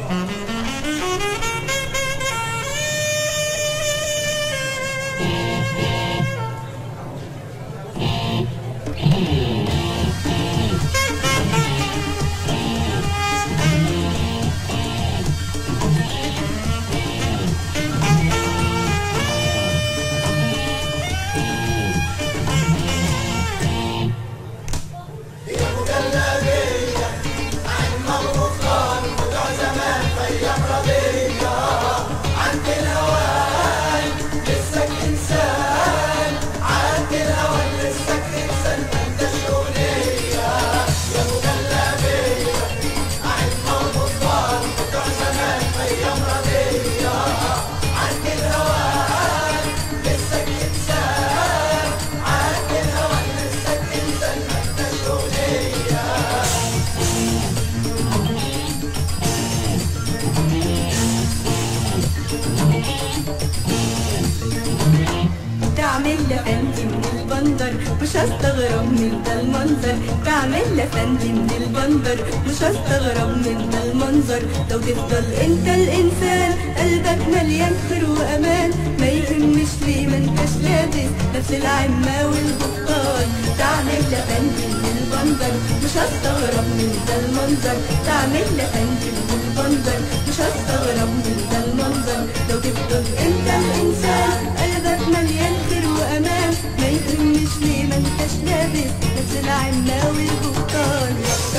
تعمل لفندي من البندر مش هستغرب من ده المنظر، تعمل لفندي من البندر مش هستغرب من ده المنظر. لو تفضل انت الانسان قلبك مليان خير وامان، ما يهمش ليه ما انتش لابس نفس العمة والبطال. تعمل لفندي من البندر مش هستغرب من ده المنظر، تعمل لفندي من البندر مش هستغرب من ده المنظر. لو تفضل انت الانسان قلبك مليان خير وامان، ما يهمش ليه ما انتش لابس نفس العمة والبطال.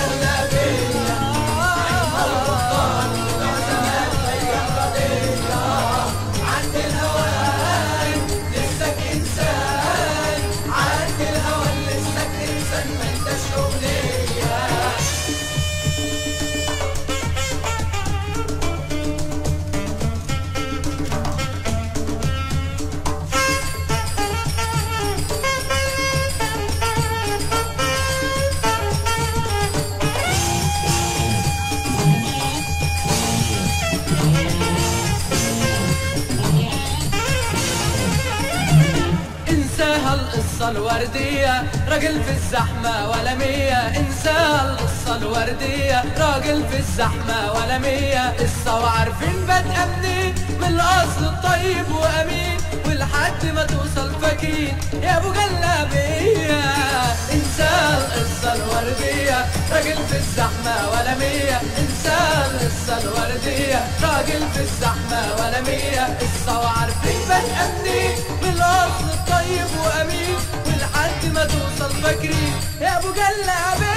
القصة الوردية راجل في الزحمة ولا مية، انساها القصة الوردية راجل في الزحمة ولا مية. قصة وعارفين بادئة منين، من الأصل الطيب وأمين، ولحد ما توصل فاكين يا أبو جلابية. انساها القصة الوردية راجل في الزحمة ولا مية، انساها القصة الوردية راجل في الزحمة ولا مية. قصة وعارفين بادئة منين، من الأصل الطيب وأمين، ولحد ما توصل فاكرين يا أبو جلابية.